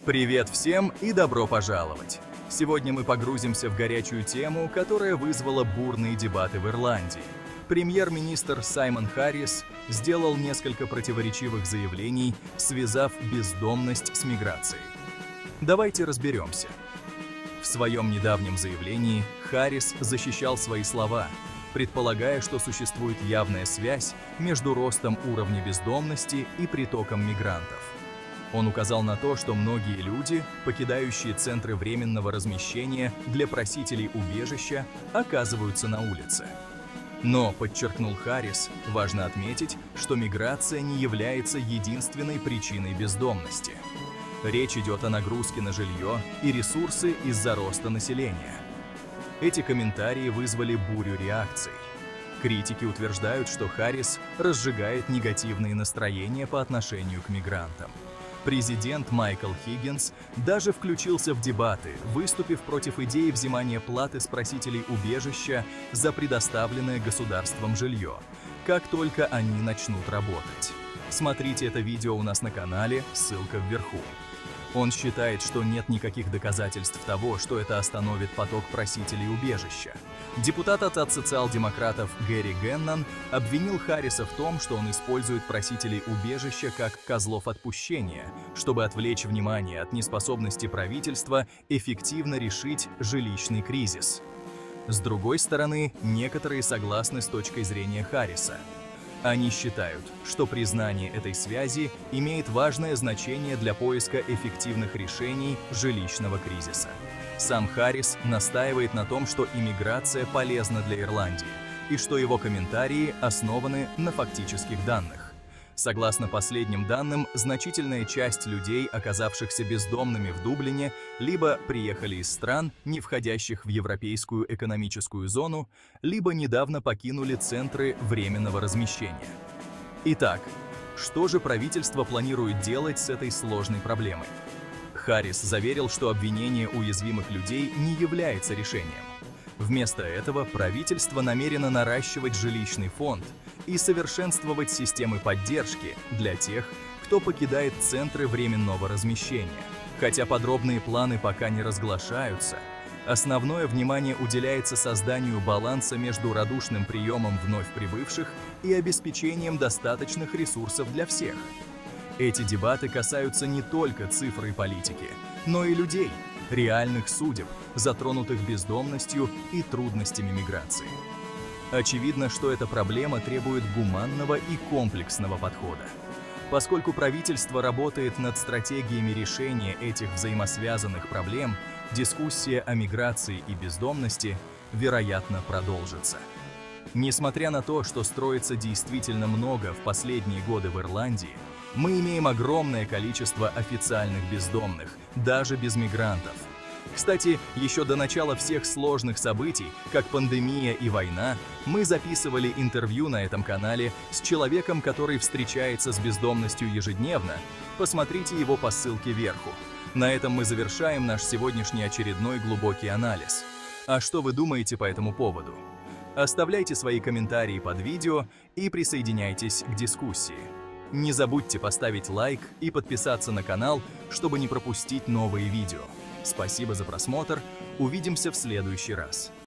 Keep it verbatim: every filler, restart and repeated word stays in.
Привет всем и добро пожаловать! Сегодня мы погрузимся в горячую тему, которая вызвала бурные дебаты в Ирландии. Премьер-министр Саймон Харрис сделал несколько противоречивых заявлений, связав бездомность с миграцией. Давайте разберемся. В своем недавнем заявлении Харрис защищал свои слова, предполагая, что существует явная связь между ростом уровня бездомности и притоком мигрантов. Он указал на то, что многие люди, покидающие центры временного размещения для просителей убежища, оказываются на улице. Но, подчеркнул Харрис, важно отметить, что миграция не является единственной причиной бездомности. Речь идет о нагрузке на жилье и ресурсы из-за роста населения. Эти комментарии вызвали бурю реакций. Критики утверждают, что Харрис разжигает негативные настроения по отношению к мигрантам. Президент Майкл Хиггинс даже включился в дебаты, выступив против идеи взимания платы с просителей убежища за предоставленное государством жилье, как только они начнут работать. Смотрите это видео у нас на канале, ссылка вверху. Он считает, что нет никаких доказательств того, что это остановит поток просителей убежища. Депутат от социал-демократов Гэри Геннон обвинил Харриса в том, что он использует просителей убежища как козлов отпущения, чтобы отвлечь внимание от неспособности правительства эффективно решить жилищный кризис. С другой стороны, некоторые согласны с точкой зрения Харриса. Они считают, что признание этой связи имеет важное значение для поиска эффективных решений жилищного кризиса. Сам Харрис настаивает на том, что иммиграция полезна для Ирландии и что его комментарии основаны на фактических данных. Согласно последним данным, значительная часть людей, оказавшихся бездомными в Дублине, либо приехали из стран, не входящих в Европейскую экономическую зону, либо недавно покинули центры временного размещения. Итак, что же правительство планирует делать с этой сложной проблемой? Харрис заверил, что обвинение уязвимых людей не является решением. Вместо этого правительство намерено наращивать жилищный фонд и совершенствовать системы поддержки для тех, кто покидает центры временного размещения. Хотя подробные планы пока не разглашаются, основное внимание уделяется созданию баланса между радушным приемом вновь прибывших и обеспечением достаточных ресурсов для всех. Эти дебаты касаются не только цифр и политики, но и людей, реальных судеб, затронутых бездомностью и трудностями миграции. Очевидно, что эта проблема требует гуманного и комплексного подхода. Поскольку правительство работает над стратегиями решения этих взаимосвязанных проблем, дискуссия о миграции и бездомности, вероятно, продолжится. Несмотря на то, что строится действительно много в последние годы в Ирландии, мы имеем огромное количество официальных бездомных, даже без мигрантов. Кстати, еще до начала всех сложных событий, как пандемия и война, мы записывали интервью на этом канале с человеком, который встречается с бездомностью ежедневно. Посмотрите его по ссылке вверху. На этом мы завершаем наш сегодняшний очередной глубокий анализ. А что вы думаете по этому поводу? Оставляйте свои комментарии под видео и присоединяйтесь к дискуссии. Не забудьте поставить лайк и подписаться на канал, чтобы не пропустить новые видео. Спасибо за просмотр, увидимся в следующий раз.